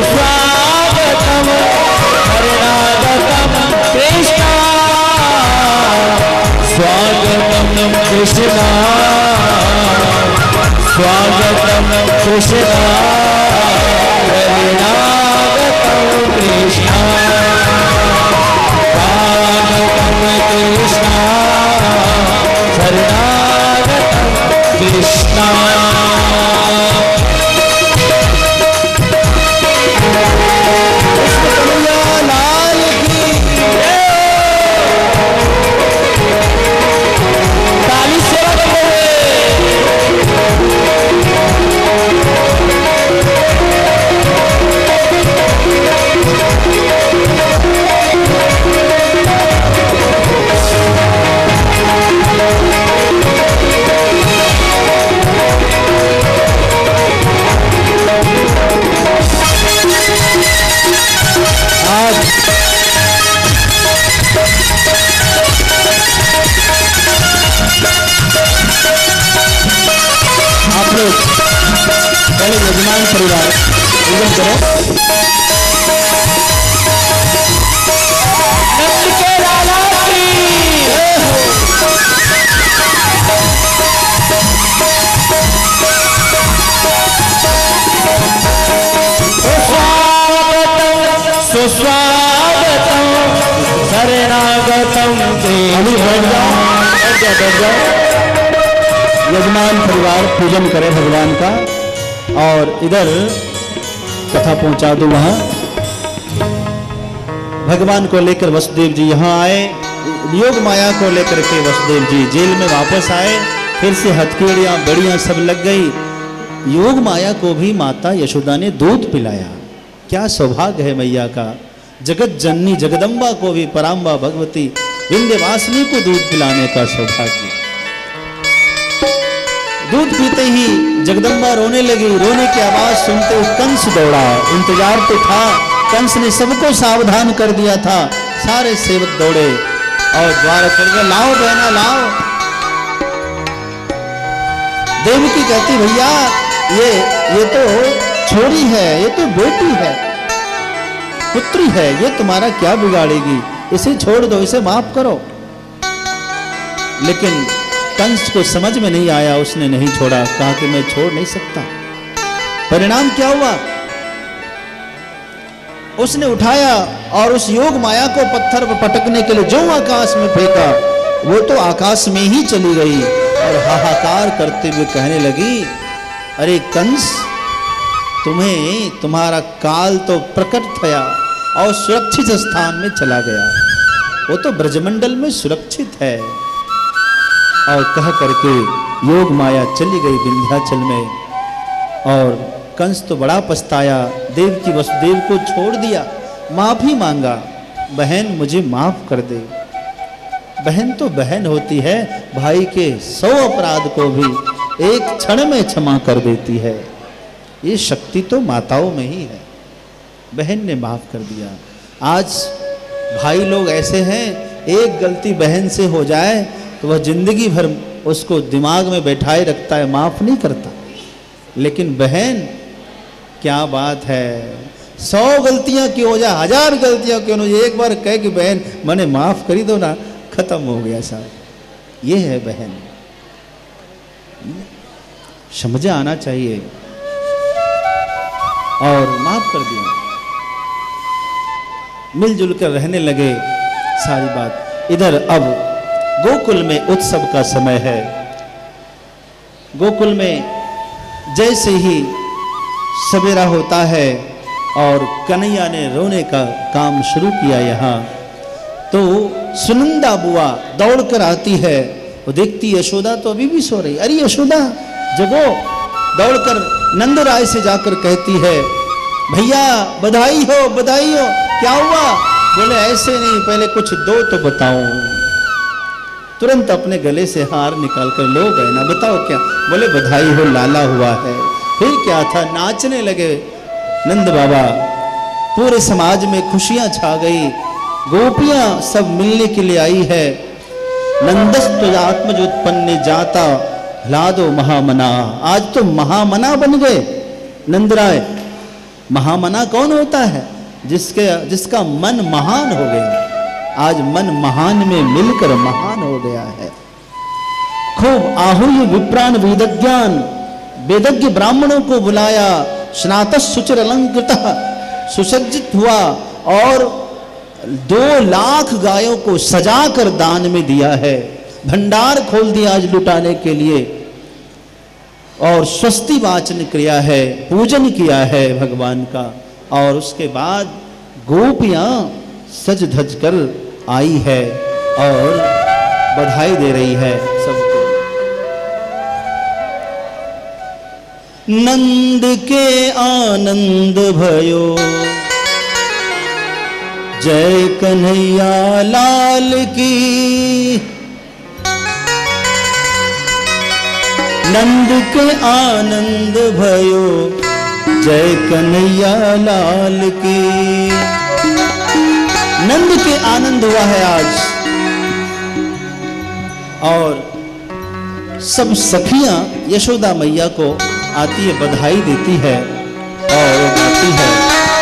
स्वागतम शरणागतम कृष्ण स्वागतम कृष्ण स्वागतम कृष्ण शरणागतम कृष्ण स्वागतम कृष्ण शरणागतम कृष्ण। पहले यजमान परिवार पूजन करो। नंद के लाला की स्वागतम सुस्वागतम शरणागतम अभी बैठ जाओ। यजमान परिवार पूजन करे भगवान का और इधर कथा पहुंचा दो। वहां भगवान को लेकर वसुदेव जी यहाँ आए, योग माया को लेकर के वसुदेव जी जेल में वापस आए। फिर से हथकड़ियां बड़ियां सब लग गई। योग माया को भी माता यशोदा ने दूध पिलाया। क्या सौभाग्य है मैया का। जगत जननी जगदम्बा को भी पराम्बा भगवती विंध्यवासिनी को दूध पिलाने का सौभाग्य। दूध पीते ही जगदम्बा रोने लगी। रोने की आवाज सुनते हुए कंस दौड़ा। इंतजार तो था, कंस ने सबको सावधान कर दिया था। सारे सेवक दौड़े और द्वार खोल के लाओ बहना लाओ। देवकी कहती भैया ये तो छोरी है, ये तो बेटी है, पुत्री है, ये तुम्हारा क्या बिगाड़ेगी, इसे छोड़ दो, इसे माफ करो। लेकिन कंस को समझ में नहीं आया, उसने नहीं छोड़ा। कहा कि मैं छोड़ नहीं सकता। परिणाम क्या हुआ, उसने उठाया और उस योग माया को पत्थर पर पटकने के लिए जो आकाश में फेंका, वो तो आकाश में ही चली गई और हाहाकार करते हुए कहने लगी, अरे कंस, तुम्हें तुम्हारा काल तो प्रकट थया और सुरक्षित स्थान में चला गया। वो तो ब्रजमंडल में सुरक्षित है। और कह करके योग माया चली गई विंध्याचल में। और कंस तो बड़ा पछताया, देव की वसुदेव को छोड़ दिया, माफी मांगा, बहन मुझे माफ कर दे। बहन तो बहन होती है, भाई के 100 अपराध को भी एक क्षण में क्षमा कर देती है। ये शक्ति तो माताओं में ही है। बहन ने माफ कर दिया। आज भाई लोग ऐसे हैं, एक गलती बहन से हो जाए तो वह जिंदगी भर उसको दिमाग में बैठाए रखता है, माफ नहीं करता। लेकिन बहन, क्या बात है, 100 गलतियां क्यों हो जाए, 1000 गलतियां क्यों हो जाए, एक बार कहे कि बहन मैंने माफ करी दो ना, खत्म हो गया साहब। ये है बहन। समझ आना चाहिए। और माफ कर दिया, मिलजुल कर रहने लगे। सारी बात इधर अब गोकुल में उत्सव का समय है। गोकुल में जैसे ही सवेरा होता है और कन्हैया ने रोने का काम शुरू किया यहाँ, तो सुनंदा बुआ दौड़कर आती है। वो देखती यशोदा तो अभी भी सो रही। अरे यशोदा जगो। दौड़कर नंदराय से जाकर कहती है, भैया बधाई हो बधाई हो। क्या हुआ? बोले ऐसे नहीं, पहले कुछ दो तो बताओ। तुरंत अपने गले से हार निकाल कर लो बहना, बताओ क्या? बोले बधाई हो, लाला हुआ है। फिर क्या था? नाचने लगे नंद बाबा। पूरे समाज में खुशियां छा गई। गोपियां सब मिलने के लिए आई है। नंदस्तु आत्मज उत्पन्न जाता लादो महामना। आज तो महामना बन गए नंदराय। महामना कौन होता है? जिसका मन महान हो गया। आज मन महान में मिलकर महान हो गया है। खूब आहूय विप्राण वेदज्ञान, वेदज्ञ ब्राह्मणों को बुलाया। स्नातः सुचिर अलंकृत, सुसज्जित हुआ और 2 लाख गायों को सजा कर दान में दिया है। भंडार खोल दिया आज लुटाने के लिए। और स्वस्ति वाचन किया है, पूजन किया है भगवान का। और उसके बाद गोपियां सज धज कर आई है और बधाई दे रही है सबको। नंद के आनंद भयो, जय कन्हैया लाल की। नंद के आनंद भयो, जय कन्हैया लाल की। नंद के आनंद हुआ है आज। और सब सखियां यशोदा मैया को आती है, बधाई देती है और गाती है।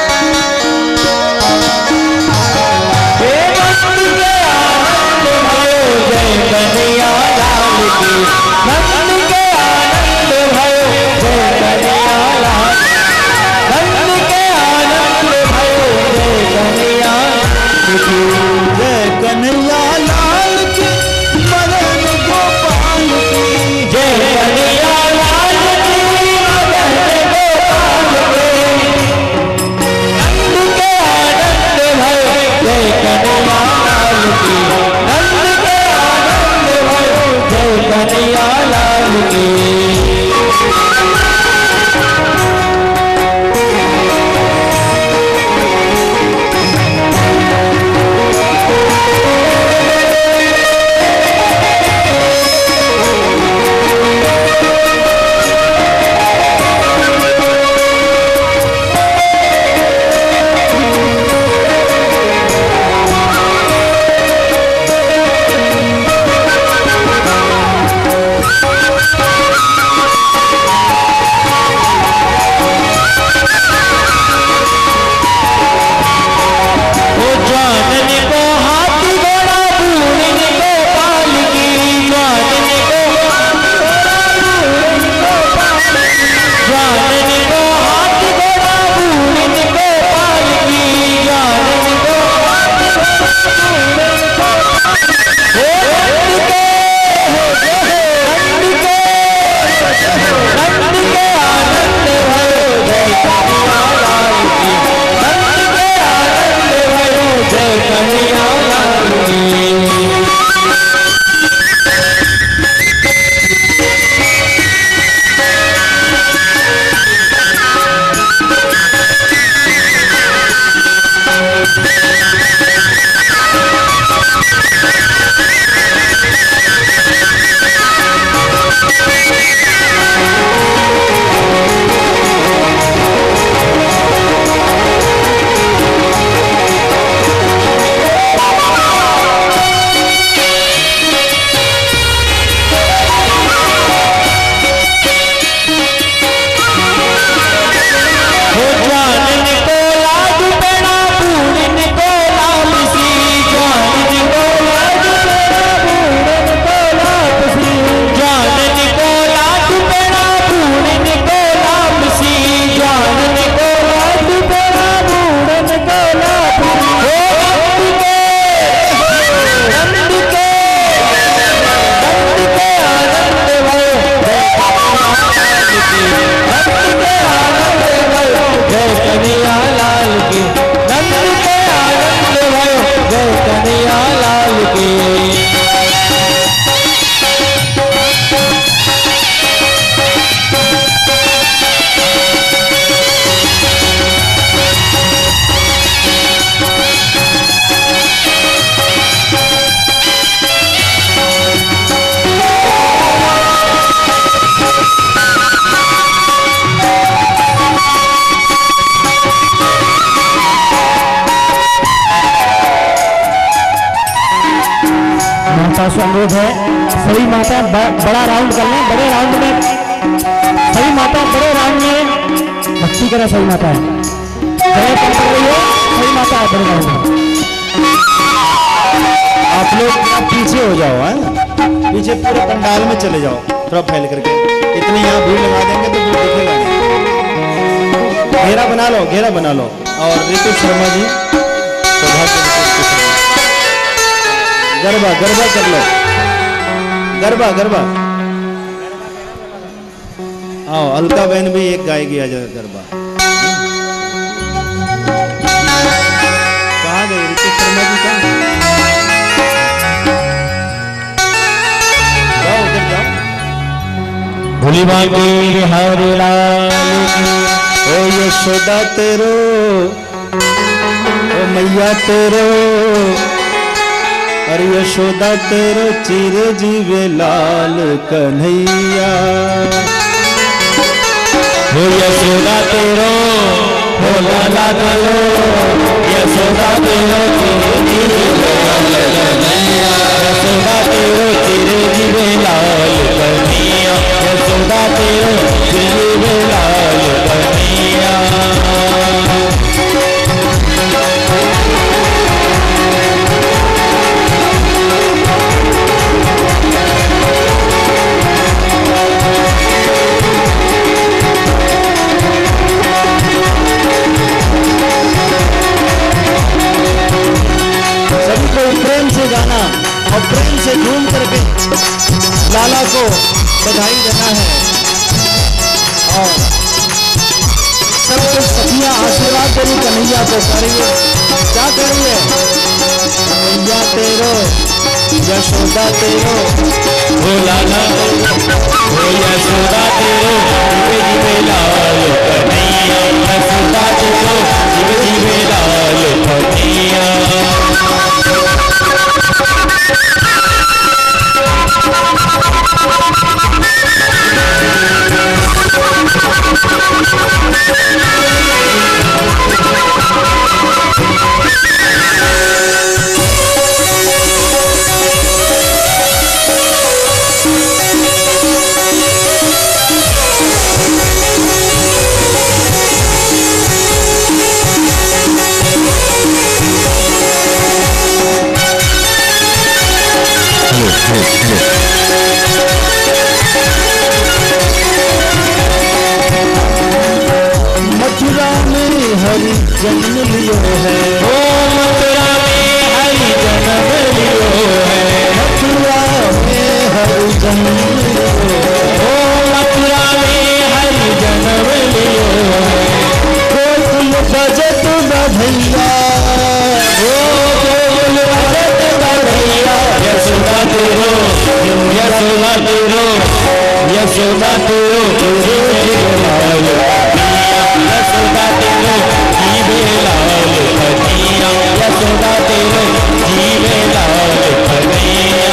से अनुरोध है सभी माता बड़ा राउंड कर लें, बड़े राउंड में सभी माता बड़े राउंड में भक्ति करें सभी माता। जगह कम पड़ रही है, सही माता है बड़े राउंड में। आप लोग आप पीछे हो जाओ, है पीछे पूरे पंडाल में चले जाओ थोड़ा फैल करके। इतनी यहाँ भीड़ लगा देंगे तो कोई दिखेगा नहीं। घेरा बना लो, घेरा बना लो। और ऋतु शर्मा जी गरबा गरबा कर लो, गरबा गरबा। आओ अलका बहन भी एक गाएगी आज गरबा। कहाँ गई ऋतु शर्मा जी? कहाँ जाओ, उधर जाओ। भोली बांके हर लाल की, ओ यशोदा तेरो, ओ मैया तेरो, अरे यशोदा तेरो चिर जीवे लाल कन्हैया। हो यशोदा तेरो, हो लाला तेरो, यशोदा तेरो चिर जीवे लाल कन्हैया, यशोदा तेरो चिर जीवे लाल कन्हैया, यशोदा तेरो चिर जीवे लाल कन्हैया। सभी को प्रेम से गाना और प्रेम से झूम करके लाला को बधाई देना है। और सब कुछ सखियां आशीर्वाद देनी कन्हैया को करिए। क्या करिए? मैया तेरो, यशोदा तेरो, हो लाला हो यशोदा तेरो जीवे जीवे लाल कन्हैया, यशोदा तेरो जीवे जीवे लाल कन्हैया। मथुरा में हरि जन्म लियो है, ओ मथुरा में हरि जन्म लियो है, मथुरा में हरि जन्म लियो है, ओ मथुरा में हरि जन्म लियो है। गोकुल बजत बधैया, ओ गोकुल बजत बधैया, यशोदा तेरो, यशोदा तेरो, यशोदा तेरो जीवे लाल कन्हैया, यशोदा तेरो जीवे लाल कन्हैया, यशोदा तेरो जीवे लाल कन्हैया।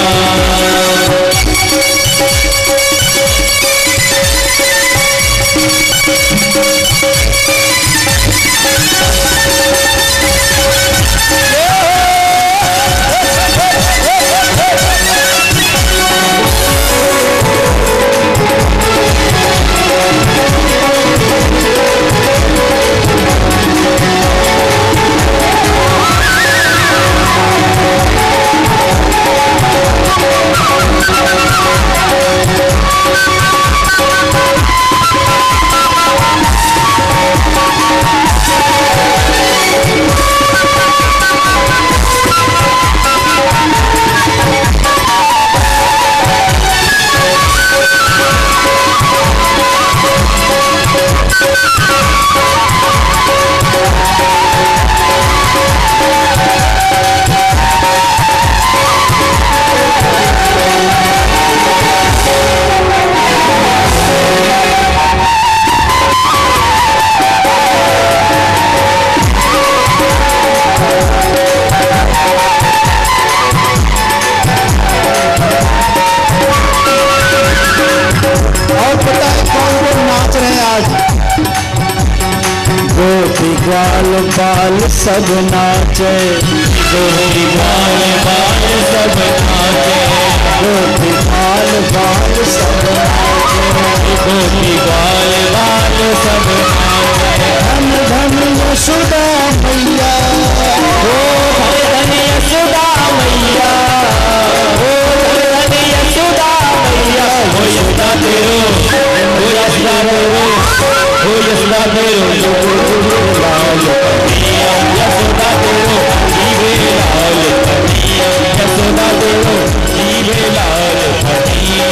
ग्वाल बाल सब नाचे, गोपी ग्वाल बाल सब नाचे, गोपी ग्वाल बाल सब नाचे, गोपी ग्वाल बाल सब नाचे। धन धन यशोदा मैया, ओ धन धन यशोदा मैया, ओ धन धन यशोदा मैया, ओ यशोदा तेरो, ओ यशोदा तेरो, ओ यशोदा तेरो लाल कन्हैया, यशोदा तेरो जीवे लाल कन्हैया, यशोदा तेरो जीवे लाल कन्हैया।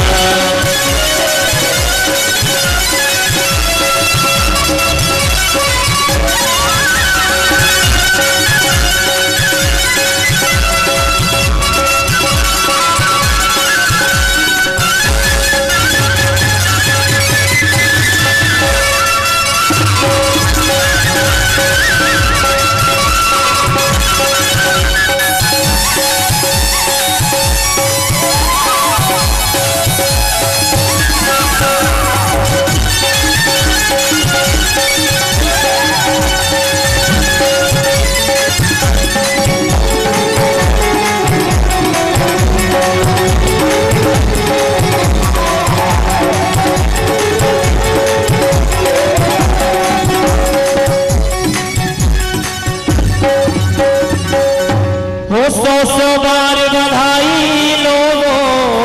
सौ बार बधाई लोगों,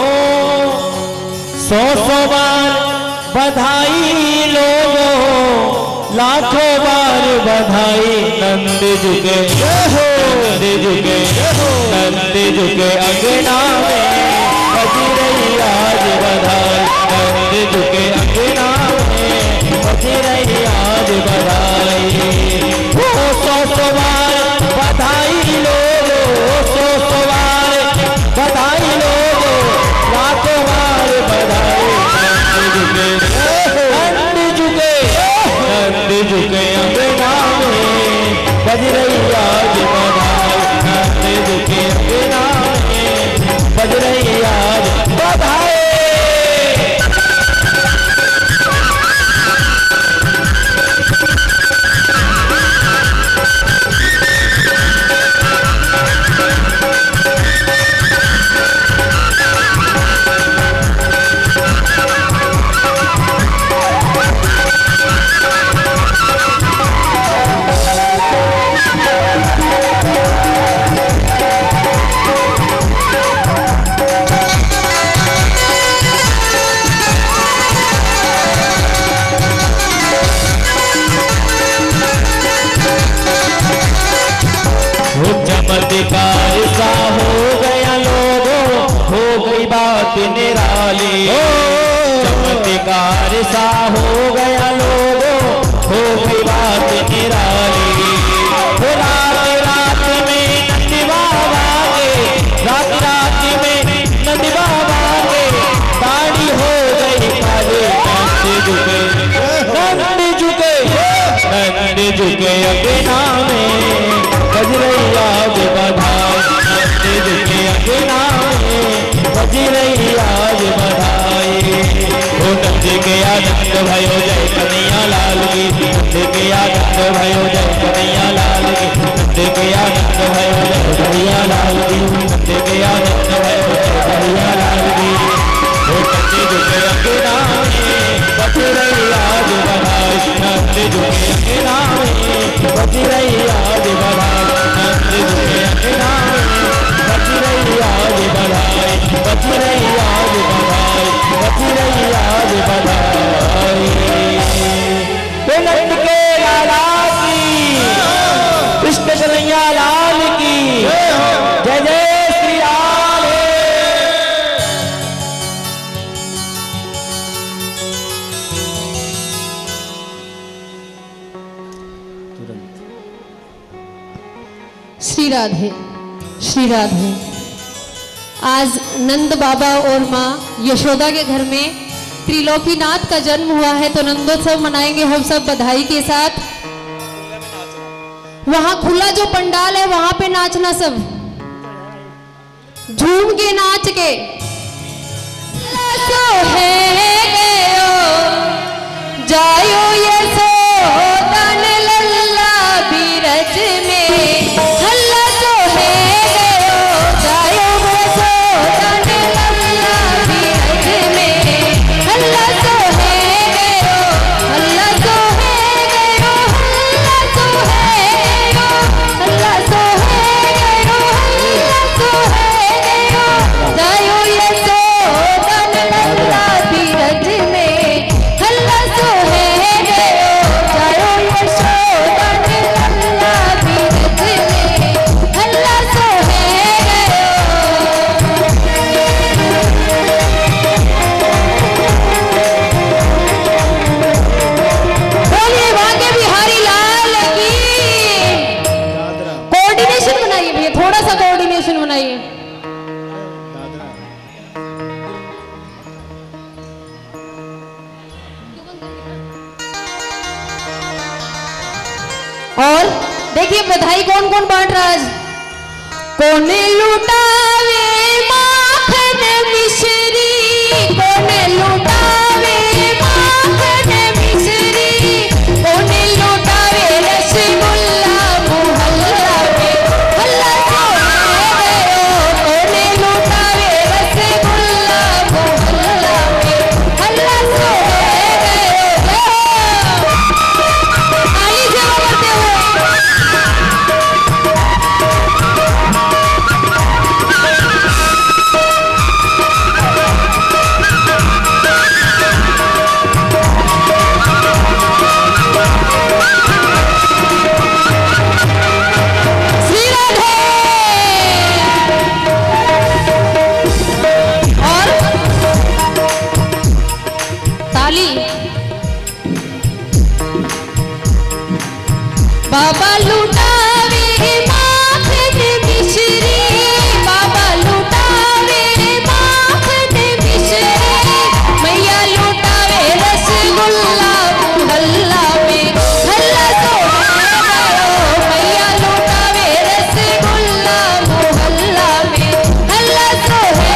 सौ बार बधाई लोगों, लाखों बार बधाई। नंद जुगे नंद जुगे नंद जुगे अंगना में बज रही आज बधाई, नंद जुगे अंगना में बज रही आज बधाई। वो सौ बार बधाई लोगों, सौ बार बधाई लोगों, लाखों बार बधाई। नंद जुगे नंद जुगे अंगना में बज रही आज बधाई, नंद जुगे अंगना में बज रही आज बधाई। चमत्कार सा हो गया लोगों, हो गई बात निराली। चमत्कार सा हो गया लोगों, हो गई बात निराली। वो रात रात में नंद बाबा के, रात रात में नंद बाबा के दाढ़ी हो गई काले। नंद झुके नंद झुके नंद झुके अंगना में बज रही आज बधाई, नंद झुके अंगना में बज रही आज बधाई। ओ नंद के आनंद भयो जय कन्हैया लाल की, नंद के आनंद भयो जय कन्हैया लाल की, नंद के आनंद भयो जय कन्हैया लाल की, नंद के आनंद भयो जय कन्हैया लाल की। ओ नंद झुके अंगना में बज रही आज बधाई, नंद झुके अंगना में बज रही आज बधाई, नंद झुके अंगना में बज रही आज बधाई, बज रही आज बधाई, बज रही आज बधाई। नंद के लाला की, कृष्ण कन्हैया लाल की जय जय श्री राम। श्री राधे श्री राधे। आज नंद बाबा और माँ यशोदा के घर में त्रिलोकीनाथ का जन्म हुआ है, तो नंदोत्सव मनाएंगे हम सब बधाई के साथ। वहां खुला जो पंडाल है वहां पे नाचना, सब झूम के नाच के। जायो यशोदा ने लल्ला बीरज में, हल्ला तो है गयो। जायो यशोदा ने लल्ला बीरज में, हल्ला तो है गयो, हल्ला तो है गयो, हल्ला तो बताइए। और देखिए बधाई कौन कौन बांट रहा है। कोने लुटावे माखन मिश्री, कोने लुटावे माखन मिश्री, कोने लुटावे रसगुल्ला मोहल्ला में हल्ला सोने गयो, कोने लुटावे रसगुल्ला मोहल्ला में हल्ला सोने गयो। आई जवाब करते हुए बाबा लुटावे माखन मिश्री, बाबा लुटावे माखन मिश्री, मैया लुटावे रसगुल्ला मोहल्ला में हल्ला सोने गयो, मैया लुटावे रसगुल्ला मोहल्ला में हल्ला सोने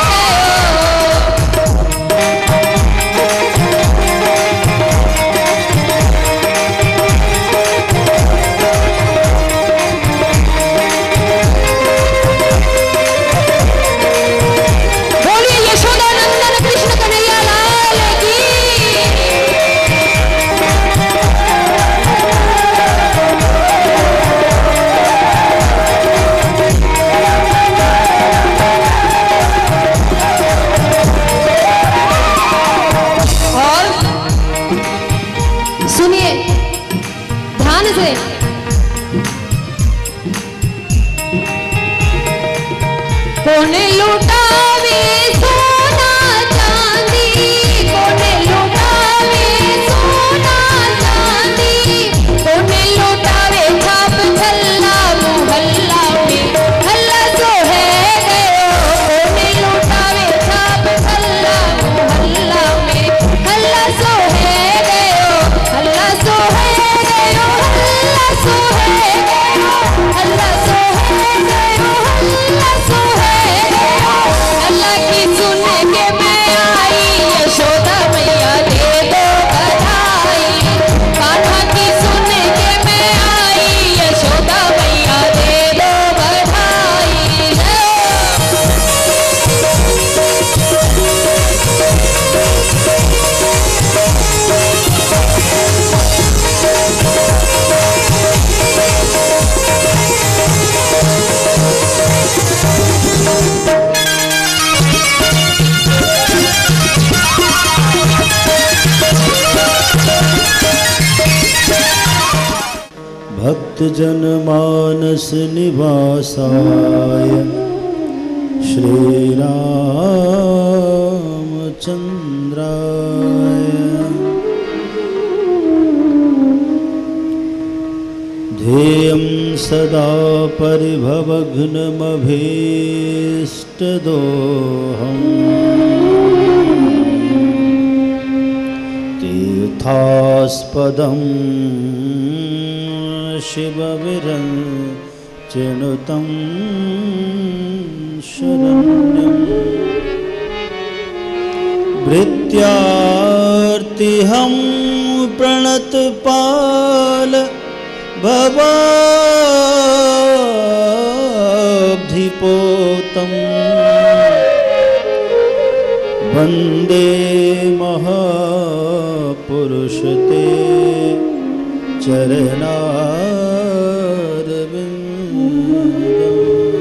कोने लुटावे सोना चांदी, कोने लुटावे सोना चांदी, कोने लुटावे छाप छल्ला मोहल्ला में हल्ला सोहे गयो, कोने लुटावे छाप छल्ला मोहल्ला में हल्ला सोहे गयो, हल्ला सोहे गयो, हल्ला सोहे गयो, हल्ला सोहे गयो, हल्ला सोहे अल्लाह की सुन के मैं आई, यशोदा मैया दे दो बधाई, कान्हा की सुन के मैं आई, यशोदा मैया दे दो बधाई। भक्त जन मानस निवासाय श्री रामचंद्राय ध्येयं सदा परिभवघ्नमभीष्टदोहम् तीर्थास्पदम् शिवविरञ्चिनुतं शरण्यं भृत्यार्तिहं प्रणतपाल भवाब्धिपोतं वन्दे महापुरुष ते चरणारविन्दम्।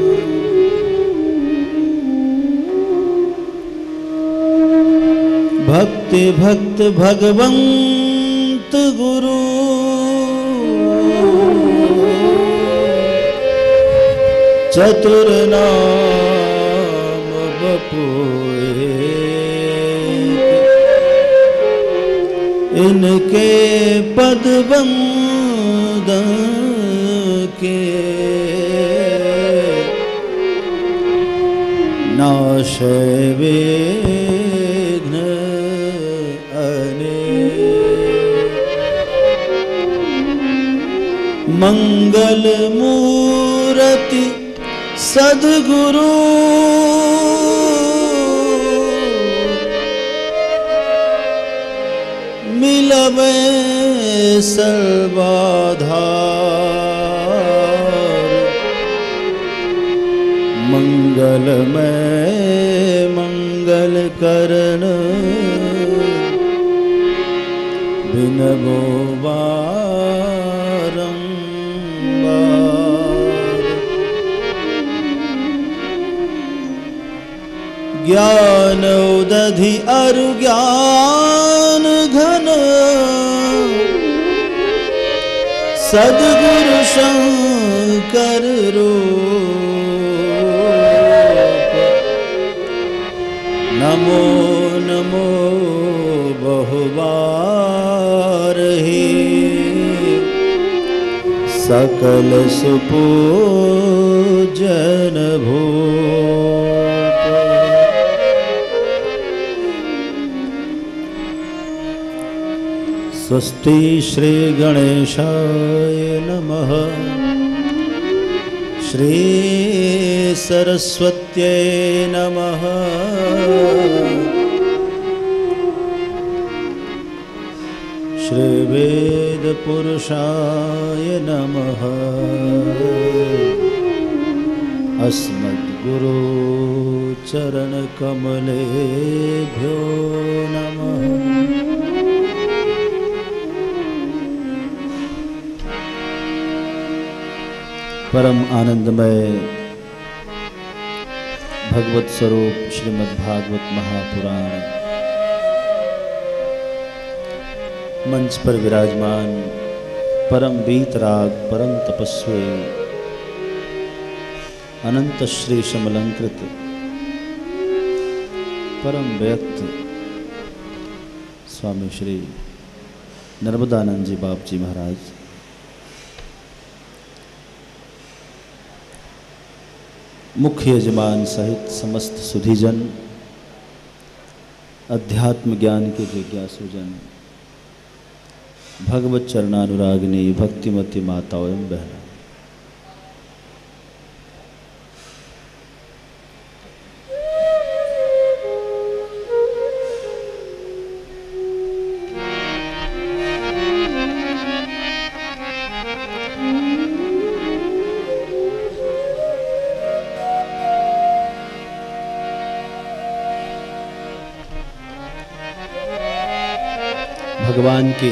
भक्ति भक्त भगवंत गुरु चतुर नाम बपुए, इनके पद वंदन के नाशय विघ्न मंगल मूर्ति सद्गुरु मिलवे सर्वाधार मंगलमय मंगल करण बिनबो ज्ञान उदधि अरु ज्ञान घन सद्गुरु शंकर रूप नमो नमो बहुबार ही सकल सुपूजन भूप। स्वस्ति श्री गणेशाय नमः। श्री सरस्वत्यै नमः। श्री वेद पुरुषाय नमः। अस्मद्गुरु चरण कमलेभ्यो नमः। परम आनंदमय भगवत स्वरूप श्रीमद् भागवत महापुराण मंच पर विराजमान परम वीतराग परम तपस्वी अनंत श्री समलंकृत परम व्यक्त स्वामी श्री नर्मदानंद जी बाप जी महाराज, मुख्य यजमान सहित समस्त सुधीजन, अध्यात्म ज्ञान के जिज्ञासुजन, भगवत चरणानुरागिनी भक्तिमती माताओं एवं बहनों, भगवान की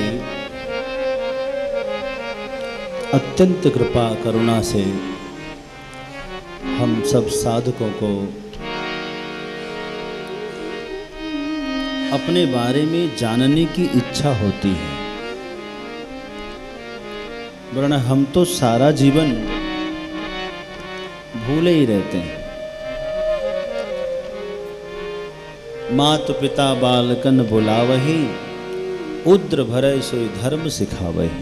अत्यंत कृपा करुणा से हम सब साधकों को अपने बारे में जानने की इच्छा होती है, वरना हम तो सारा जीवन भूले ही रहते हैं। मात पिता बालकन बुलावही, उद्र भरय सोई धर्म सिखावही।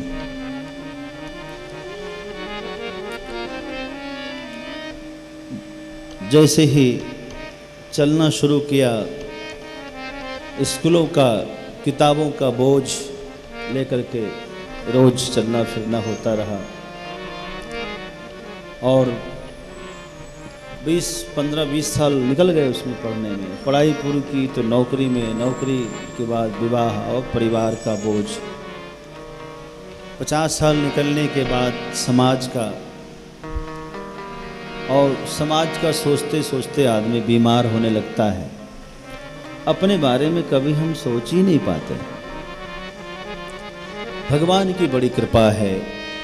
जैसे ही चलना शुरू किया, स्कूलों का किताबों का बोझ लेकर के रोज चलना फिरना होता रहा और 15-20 साल निकल गए उसमें पढ़ने में। पढ़ाई पूरी की तो नौकरी में, नौकरी के बाद विवाह और परिवार का बोझ। 50 साल निकलने के बाद समाज का, और समाज का सोचते सोचते आदमी बीमार होने लगता है। अपने बारे में कभी हम सोच ही नहीं पाते। भगवान की बड़ी कृपा है,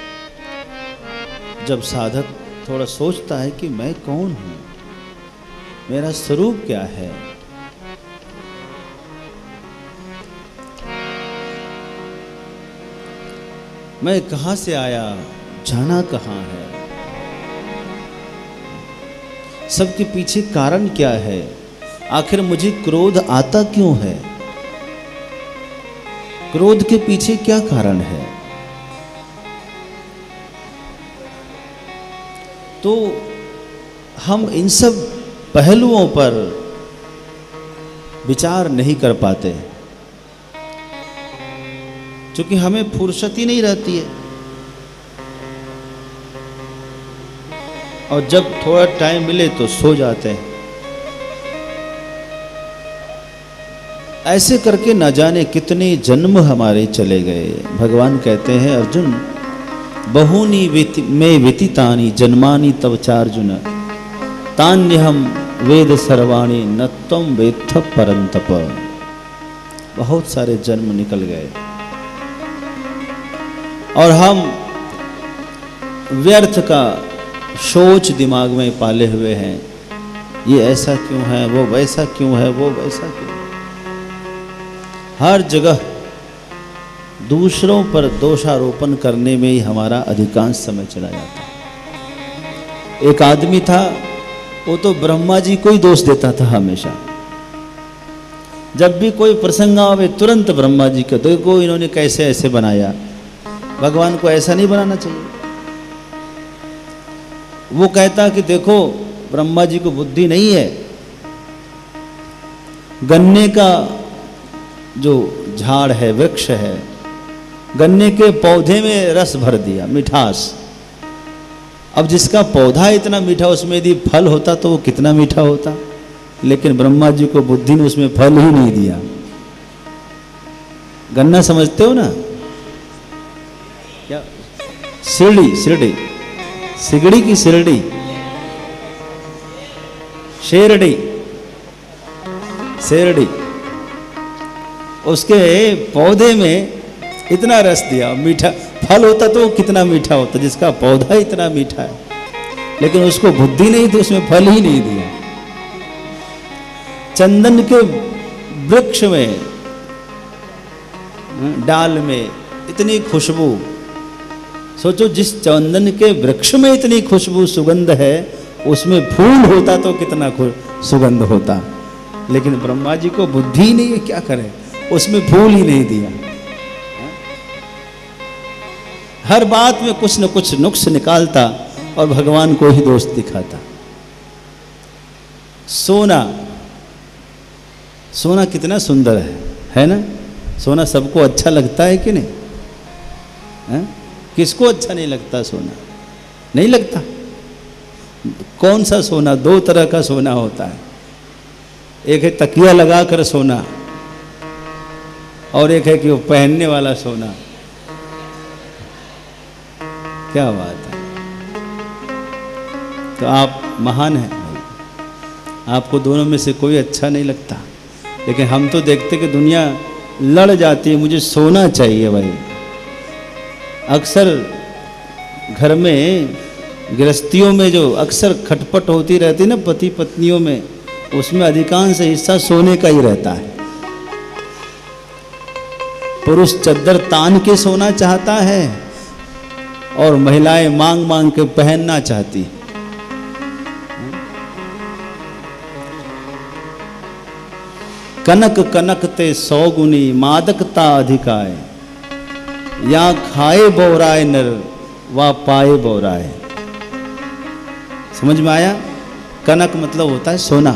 जब साधक थोड़ा सोचता है कि मैं कौन हूं, मेरा स्वरूप क्या है, मैं कहां से आया, जाना कहां है, सबके पीछे कारण क्या है, आखिर मुझे क्रोध आता क्यों है, क्रोध के पीछे क्या कारण है। तो हम इन सब पहलुओं पर विचार नहीं कर पाते, क्योंकि हमें फुर्सत ही नहीं रहती है। और जब थोड़ा टाइम मिले तो सो जाते हैं। ऐसे करके न जाने कितने जन्म हमारे चले गए। भगवान कहते हैं अर्जुन, बहूनि में व्यतीतानि जन्मानि तव चार्जुन, तान्यहम वेद सर्वाणि न त्वं वेत्थ परंतप। बहुत सारे जन्म निकल गए और हम व्यर्थ का सोच दिमाग में पाले हुए हैं। ये ऐसा क्यों है, वो वैसा क्यों है, वो वैसा क्यों। हर जगह दूसरों पर दोषारोपण करने में ही हमारा अधिकांश समय चला जाता है। एक आदमी था, वो तो ब्रह्मा जी को ही दोष देता था हमेशा। जब भी कोई प्रसंग आवे तुरंत ब्रह्मा जी को, देखो इन्होंने कैसे ऐसे बनाया, भगवान को ऐसा नहीं बनाना चाहिए। वो कहता कि देखो ब्रह्मा जी को बुद्धि नहीं है। गन्ने का जो झाड़ है, वृक्ष है, गन्ने के पौधे में रस भर दिया, मिठास। अब जिसका पौधा इतना मीठा, उसमें यदि फल होता तो वो कितना मीठा होता। लेकिन ब्रह्मा जी को बुद्धि ने उसमें फल ही नहीं दिया। गन्ना समझते हो ना, क्या सिरड़ी, सिरड़ी, सिगड़ी की सिरड़ी, शेरड़ी, शेरड़ी, उसके पौधे में इतना रस दिया, मीठा फल होता तो कितना मीठा होता, जिसका पौधा इतना मीठा है। लेकिन उसको बुद्धि नहीं थी, उसमें फल ही नहीं दिया। चंदन के वृक्ष में, डाल में इतनी खुशबू, सोचो जिस चंदन के वृक्ष में इतनी खुशबू सुगंध है, उसमें फूल होता तो कितना सुगंध होता। लेकिन ब्रह्मा जी को बुद्धि ही नहीं है, क्या करें, उसमें फूल ही नहीं दिया। हर बात में कुछ न कुछ नुक्स निकालता और भगवान को ही दोष दिखाता। सोना, सोना कितना सुंदर है ना। सोना सबको अच्छा लगता है कि नहीं है? किसको अच्छा नहीं लगता सोना? नहीं लगता। कौन सा सोना? दो तरह का सोना होता है। एक है तकिया लगाकर सोना और एक है कि वो पहनने वाला सोना। क्या बात है। तो आप महान हैं, आपको दोनों में से कोई अच्छा नहीं लगता। लेकिन हम तो देखते कि दुनिया लड़ जाती है, मुझे सोना चाहिए भाई। अक्सर घर में गृहस्थियों में जो अक्सर खटपट होती रहती है ना पति पत्नियों में, उसमें अधिकांश हिस्सा सोने का ही रहता है। पुरुष चद्दर तान के सोना चाहता है और महिलाएं मांग मांग के पहनना चाहती। कनक कनकते सौगुनी मादकता अधिकाय, या खाए बोराए नर वा पाए बोराए। समझ में आया? कनक मतलब होता है सोना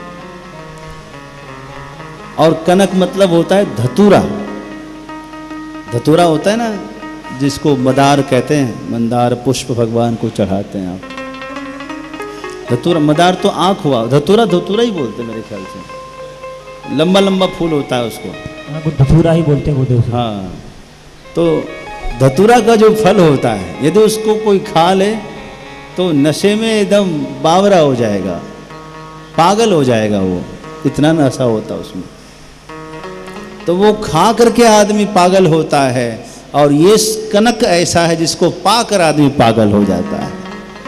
और कनक मतलब होता है धतूरा। धतूरा होता है ना जिसको मदार कहते हैं, मंदार पुष्प भगवान को चढ़ाते हैं आप। धतूरा, मदार तो आँख हुआ, धतूरा धतूरा ही बोलते मेरे ख्याल से। लंबा लंबा फूल होता है उसको धतूरा ही बोलते हैं वो। हाँ, तो धतूरा का जो फल होता है, यदि उसको कोई खा ले तो नशे में एकदम बावरा हो जाएगा, पागल हो जाएगा वो, इतना नशा होता है उसमें। तो वो खा करके आदमी पागल होता है, और ये कनक ऐसा है जिसको पाकर आदमी पागल हो जाता है।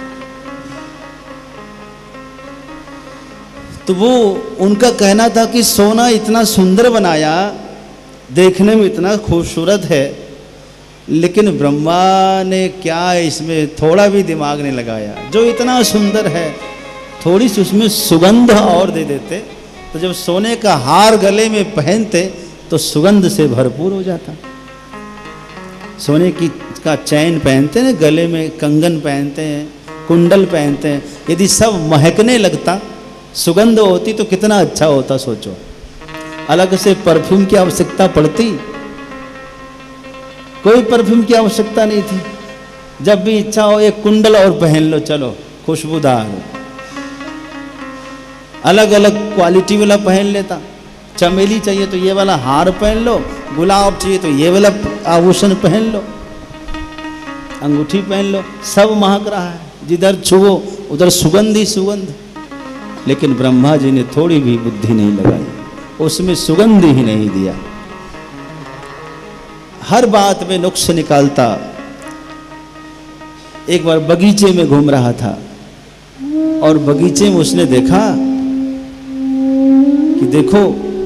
तो वो उनका कहना था कि सोना इतना सुंदर बनाया, देखने में इतना खूबसूरत है, लेकिन ब्रह्मा ने क्या इसमें थोड़ा भी दिमाग नहीं लगाया। जो इतना सुंदर है, थोड़ी सी उसमें सुगंध और दे देते, तो जब सोने का हार गले में पहनते तो सुगंध से भरपूर हो जाता। सोने की का चैन पहनते हैं, गले में कंगन पहनते हैं, कुंडल पहनते हैं, यदि सब महकने लगता, सुगंध होती तो कितना अच्छा होता। सोचो अलग से परफ्यूम की आवश्यकता पड़ती? कोई परफ्यूम की आवश्यकता नहीं थी। जब भी इच्छा हो एक कुंडल और पहन लो, चलो खुशबूदार। अलग अलग क्वालिटी वाला पहन लेता। चमेली चाहिए तो ये वाला हार पहन लो, गुलाब चाहिए तो ये वाला आभूषण पहन लो, अंगूठी पहन लो, सब महक रहा है, जिधर छुओ उधर सुगंध ही सुगंध। लेकिन ब्रह्मा जी ने थोड़ी भी बुद्धि नहीं लगाई, उसमें सुगंध ही नहीं दिया। हर बात में नुक्स निकालता। एक बार बगीचे में घूम रहा था और बगीचे में उसने देखा कि देखो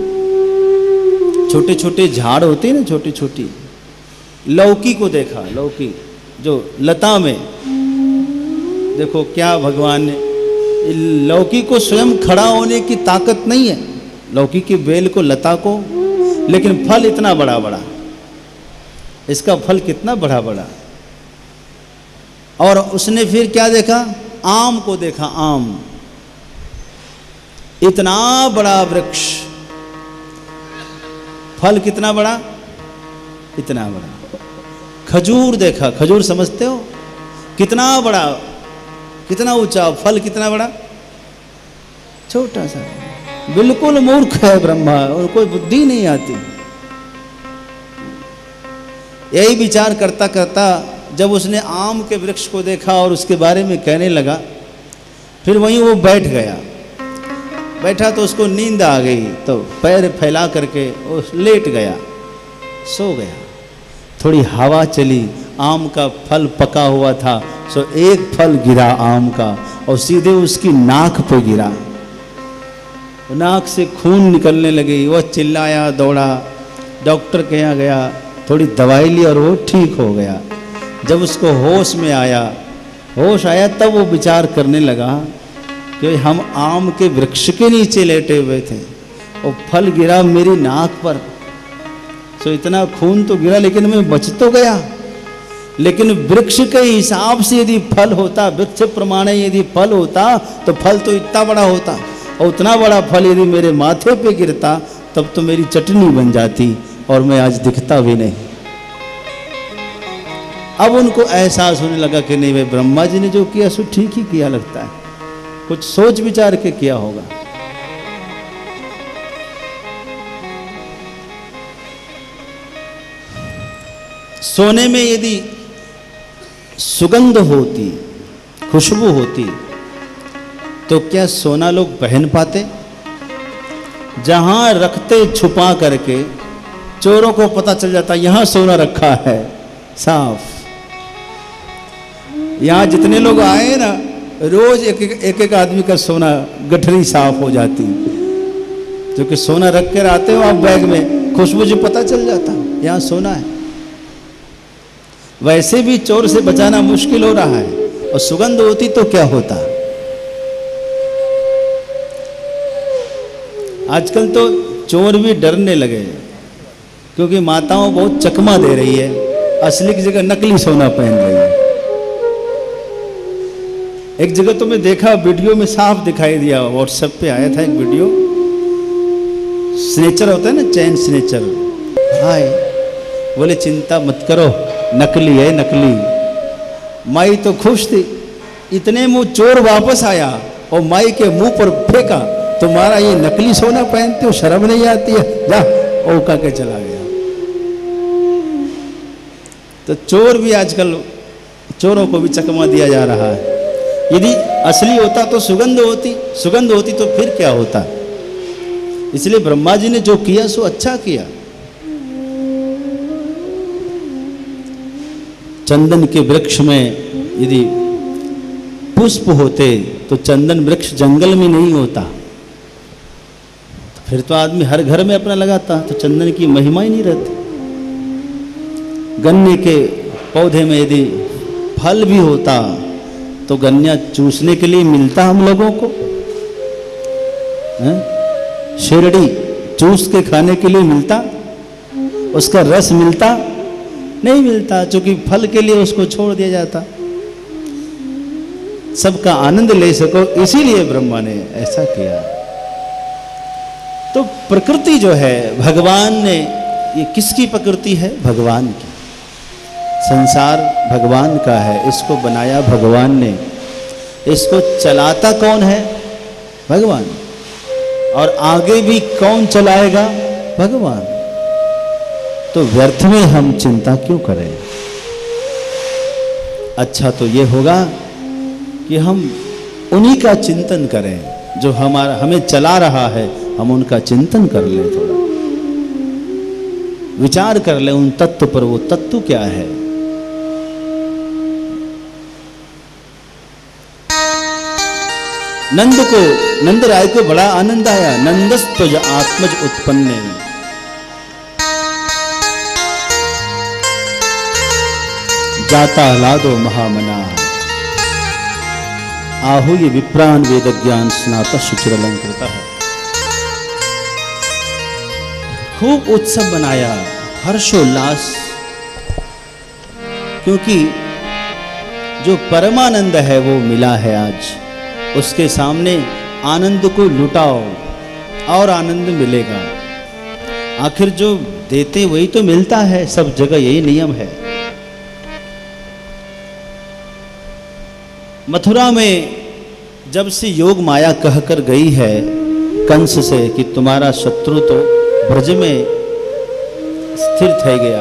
छोटे छोटे झाड़ होते हैं ना, छोटी छोटी लौकी को देखा, लौकी जो लता में, देखो क्या भगवान ने, लौकी को स्वयं खड़ा होने की ताकत नहीं है, लौकी की बेल को, लता को, लेकिन फल इतना बड़ा बड़ा, इसका फल कितना बड़ा बड़ा। और उसने फिर क्या देखा, आम को देखा, आम इतना बड़ा वृक्ष, फल कितना बड़ा, इतना बड़ा। खजूर देखा, खजूर समझते हो, कितना बड़ा, कितना ऊंचा, फल कितना बड़ा, छोटा सा। बिल्कुल मूर्ख है ब्रह्मा, और कोई बुद्धि नहीं आती। यही विचार करता करता जब उसने आम के वृक्ष को देखा और उसके बारे में कहने लगा, फिर वहीं वो बैठ गया। बैठा तो उसको नींद आ गई, तो पैर फैला करके वो लेट गया, सो गया। थोड़ी हवा चली, आम का फल पका हुआ था, सो एक फल गिरा आम का और सीधे उसकी नाक पे गिरा। नाक से खून निकलने लगी। वह चिल्लाया, दौड़ा, डॉक्टर के यहाँ गया, थोड़ी दवाई ली और वो ठीक हो गया। जब उसको होश में आया, होश आया, तब वो विचार करने लगा कि हम आम के वृक्ष के नीचे लेटे हुए थे और फल गिरा मेरी नाक पर, तो इतना खून तो गिरा लेकिन मैं बच तो गया। लेकिन वृक्ष के हिसाब से यदि फल होता, वृक्ष प्रमाणे यदि फल होता तो फल तो इतना बड़ा होता, और उतना बड़ा फल यदि मेरे माथे पे गिरता तब तो मेरी चटनी बन जाती और मैं आज दिखता भी नहीं। अब उनको एहसास होने लगा कि नहीं भाई, ब्रह्मा जी ने जो किया सो ठीक ही किया लगता है, कुछ सोच विचार के किया होगा। सोने में यदि सुगंध होती, खुशबू होती, तो क्या सोना लोग पहन पाते? जहां रखते छुपा करके चोरों को पता चल जाता यहां सोना रखा है, साफ। यहां जितने लोग आए ना, रोज एक आदमी का सोना गठरी साफ हो जाती, क्योंकि सोना रख कर आते हो आप बैग में, खुशबू जो पता चल जाता यहां सोना है। वैसे भी चोर से बचाना मुश्किल हो रहा है, और सुगंध होती तो क्या होता। आजकल तो चोर भी डरने लगे, क्योंकि माताओं बहुत चकमा दे रही है, असली की जगह नकली सोना पहन रही है। एक जगह तो मैं देखा, वीडियो में साफ दिखाई दिया, व्हाट्सएप पे आया था एक वीडियो, स्नेचर होता है ना, चैन स्नेचर, हाय बोले चिंता मत करो, नकली है, नकली। माई तो खुश थी, इतने में चोर वापस आया और माई के मुंह पर फेंका, तुम्हारा ये नकली सोना पहनते हो, शर्म नहीं आती है, जा, ओका के चला गया। तो चोर भी आजकल, चोरों को भी चकमा दिया जा रहा है। यदि असली होता तो सुगंध होती, सुगंध होती तो फिर क्या होता। इसलिए ब्रह्मा जी ने जो किया सो अच्छा किया। चंदन के वृक्ष में यदि पुष्प होते तो चंदन वृक्ष जंगल में नहीं होता, तो फिर तो आदमी हर घर में अपना लगाता, तो चंदन की महिमा ही नहीं रहती। गन्ने के पौधे में यदि फल भी होता तो गन्ना चूसने के लिए मिलता हम लोगों को, शिरडी चूस के खाने के लिए मिलता, उसका रस मिलता नहीं मिलता, क्योंकि फल के लिए उसको छोड़ दिया जाता। सबका आनंद ले सको, इसीलिए ब्रह्मा ने ऐसा किया। तो प्रकृति जो है भगवान ने, ये किसकी प्रकृति है? भगवान की। संसार भगवान का है, इसको बनाया भगवान ने, इसको चलाता कौन है? भगवान। और आगे भी कौन चलाएगा? भगवान। तो व्यर्थ में हम चिंता क्यों करें? अच्छा तो ये होगा कि हम उन्हीं का चिंतन करें जो हमें चला रहा है, हम उनका चिंतन कर लें, थोड़ा विचार कर लें उन तत्व पर। वो तत्व क्या है? नंद राय को बड़ा आनंद आया। नंदस्तुज आत्मज उत्पन्ने, जाता लादो महामना, आहु ये विप्रान वेद ज्ञान स्नाता शुचिरलंकृत है। खूब उत्सव मनाया, हर्षोल्लास, क्योंकि जो परमानंद है वो मिला है आज। उसके सामने आनंद को लुटाओ और आनंद मिलेगा। आखिर जो देते वही तो मिलता है, सब जगह यही नियम है। मथुरा में जब से योग माया कहकर गई है कंस से कि तुम्हारा शत्रु तो ब्रज में स्थिर थे गया,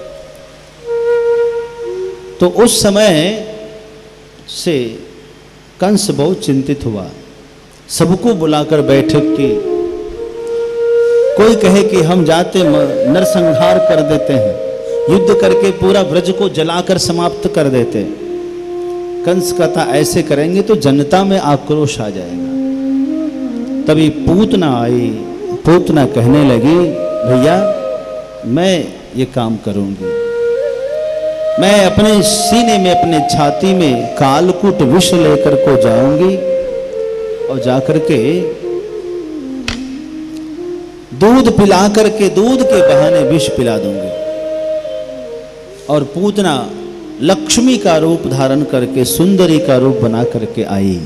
तो उस समय से कंस बहुत चिंतित हुआ। सबको बुलाकर बैठक की। कोई कहे कि हम जाते नरसंहार कर देते हैं, युद्ध करके पूरा ब्रज को जलाकर समाप्त कर देते। कंस कहता ऐसे करेंगे तो जनता में आक्रोश आ जाएगा। तभी पूतना आई। पूतना कहने लगी भैया मैं ये काम करूंगी, मैं अपने सीने में, अपने छाती में कालकूट विष लेकर को जाऊंगी और जाकर के दूध पिला करके, दूध के बहाने विष पिला दूंगी। और पूतना लक्ष्मी का रूप धारण करके, सुंदरी का रूप बना करके आई।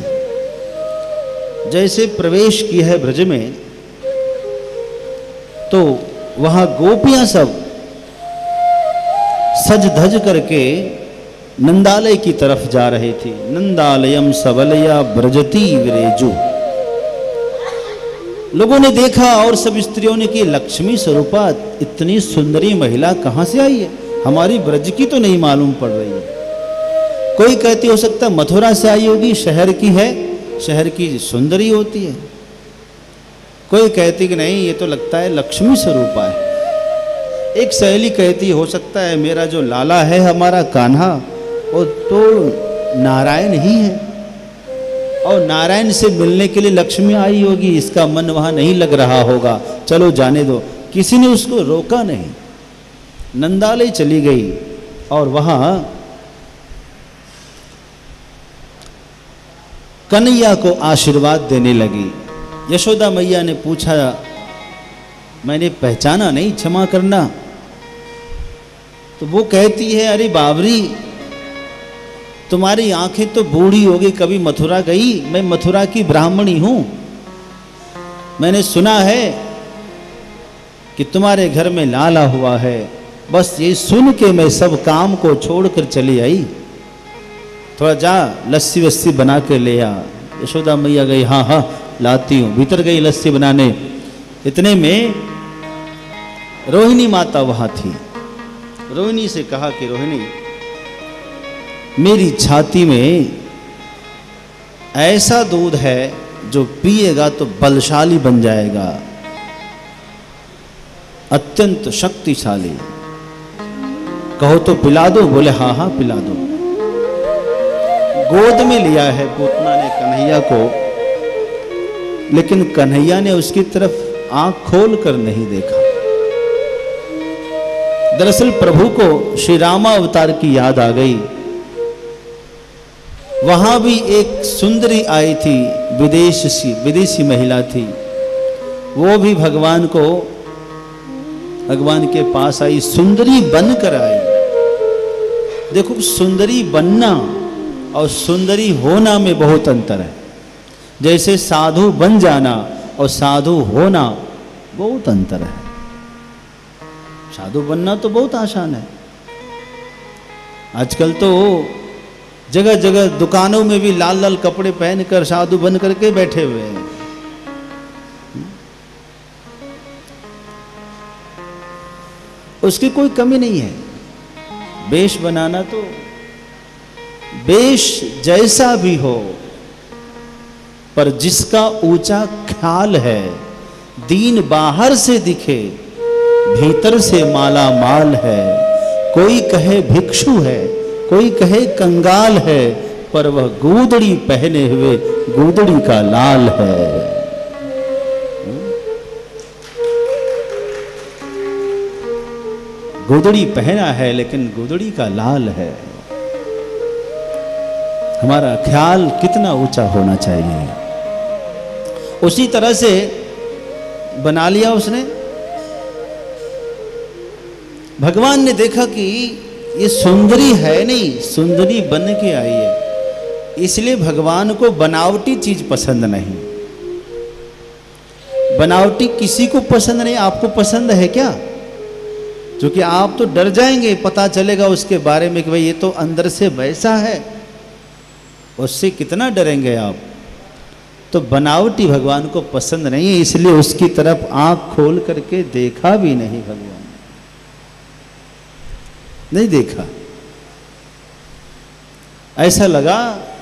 जैसे प्रवेश किया है ब्रज में, तो वहां गोपियां सब सज धज करके नंदालय की तरफ जा रही थी। नंदालयम सबलया ब्रजती विरेजु। लोगों ने देखा और सब स्त्रियों ने कि लक्ष्मी स्वरूपा इतनी सुंदरी महिला कहां से आई है? हमारी ब्रज की तो नहीं मालूम पड़ रही है। कोई कहती हो सकता मथुरा से आई होगी, शहर की है, शहर की सुंदरी होती है। कोई कहती कि नहीं ये तो लगता है लक्ष्मी स्वरूपा है। एक सहेली कहती हो सकता है मेरा जो लाला है, हमारा कान्हा, वो तो नारायण ही है और नारायण से मिलने के लिए लक्ष्मी आई होगी, इसका मन वहां नहीं लग रहा होगा, चलो जाने दो। किसी ने उसको रोका नहीं। नंदालय चली गई और वहां कन्हैया को आशीर्वाद देने लगी। यशोदा मैया ने पूछा मैंने पहचाना नहीं, क्षमा करना। तो वो कहती है अरे बाबरी तुम्हारी आंखें तो बूढ़ी हो गई, कभी मथुरा गई? मैं मथुरा की ब्राह्मणी हूं। मैंने सुना है कि तुम्हारे घर में लाला हुआ है। बस ये सुन के मैं सब काम को छोड़कर चली आई। थोड़ा जा लस्सी वस्सी बना के ले आ। यशोदा मैया गई, हाँ हाँ लाती हूँ। भीतर गई लस्सी बनाने। इतने में रोहिणी माता वहां थी। रोहिणी से कहा कि रोहिणी मेरी छाती में ऐसा दूध है जो पिएगा तो बलशाली बन जाएगा, अत्यंत शक्तिशाली। कहो तो पिला दो? बोले हाँ हाँ पिला दो। गोद में लिया है पूतना ने कन्हैया को, लेकिन कन्हैया ने उसकी तरफ आंख खोल कर नहीं देखा। दरअसल प्रभु को श्री रामा अवतार की याद आ गई। वहां भी एक सुंदरी आई थी, विदेशी महिला थी। वो भी भगवान के पास आई, सुंदरी बनकर आई। देखो सुंदरी बनना और सुंदरी होना में बहुत अंतर है। जैसे साधु बन जाना और साधु होना बहुत अंतर है। साधु बनना तो बहुत आसान है। आजकल तो जगह जगह दुकानों में भी लाल लाल कपड़े पहनकर साधु बन करके बैठे हुए हैं। उसकी कोई कमी नहीं है। वेश बनाना तो वेश जैसा भी हो, पर जिसका ऊंचा ख्याल है, दीन बाहर से दिखे भीतर से माला माल है। कोई कहे भिक्षु है, कोई कहे कंगाल है, पर वह गूदड़ी पहने हुए गूदड़ी का लाल है। गूदड़ी पहना है लेकिन गूदड़ी का लाल है। हमारा ख्याल कितना ऊंचा होना चाहिए। उसी तरह से बना लिया उसने। भगवान ने देखा कि ये सुंदरी है नहीं, सुंदरी बन के आई है, इसलिए भगवान को बनावटी चीज पसंद नहीं। बनावटी किसी को पसंद नहीं। आपको पसंद है क्या? क्योंकि आप तो डर जाएंगे, पता चलेगा उसके बारे में कि भाई ये तो अंदर से वैसा है। उससे कितना डरेंगे आप? तो बनावटी भगवान को पसंद नहीं है, इसलिए उसकी तरफ आंख खोल करके देखा भी नहीं। भगवान नहीं देखा। ऐसा लगा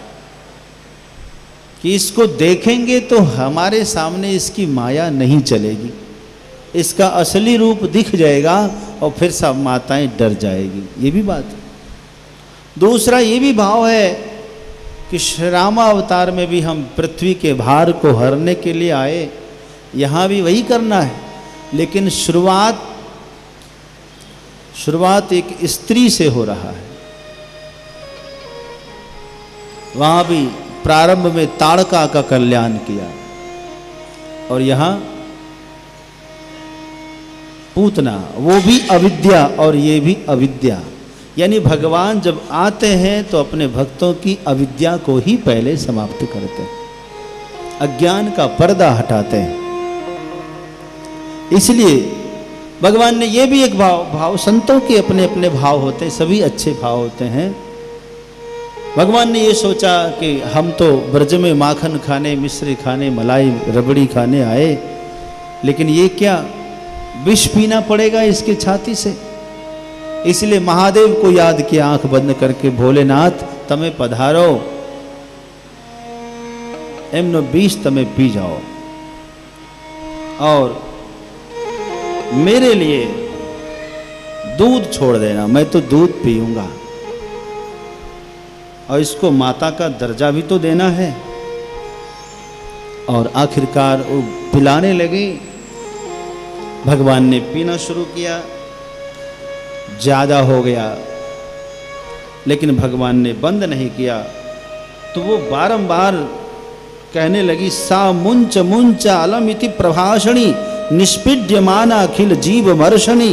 कि इसको देखेंगे तो हमारे सामने इसकी माया नहीं चलेगी, इसका असली रूप दिख जाएगा और फिर सब माताएं डर जाएगी। ये भी बात है। दूसरा ये भी भाव है कि श्री रामावतार में भी हम पृथ्वी के भार को हरने के लिए आए, यहाँ भी वही करना है। लेकिन शुरुआत एक स्त्री से हो रहा है। वहाँ भी प्रारंभ में ताड़का का कल्याण किया और यहाँ पूतना, वो भी अविद्या और ये भी अविद्या। यानी भगवान जब आते हैं तो अपने भक्तों की अविद्या को ही पहले समाप्त करते हैं, अज्ञान का पर्दा हटाते हैं। इसलिए भगवान ने ये भी एक भाव संतों के अपने अपने भाव होते हैं, सभी अच्छे भाव होते हैं। भगवान ने ये सोचा कि हम तो ब्रज में माखन खाने, मिश्री खाने, मलाई रबड़ी खाने आए, लेकिन ये क्या विष पीना पड़ेगा इसके छाती से। इसलिए महादेव को याद किया आंख बंद करके, भोलेनाथ तमें पधारो, एमनो बीस तमें पी जाओ और मेरे लिए दूध छोड़ देना, मैं तो दूध पीऊंगा और इसको माता का दर्जा भी तो देना है। और आखिरकार वो पिलाने लगी। भगवान ने पीना शुरू किया, ज्यादा हो गया, लेकिन भगवान ने बंद नहीं किया। तो वो बारंबार कहने लगी, सा मुंच मुंच अलम इति प्रभाषणी निष्पीड्यमाना अखिल जीव मर्शनी।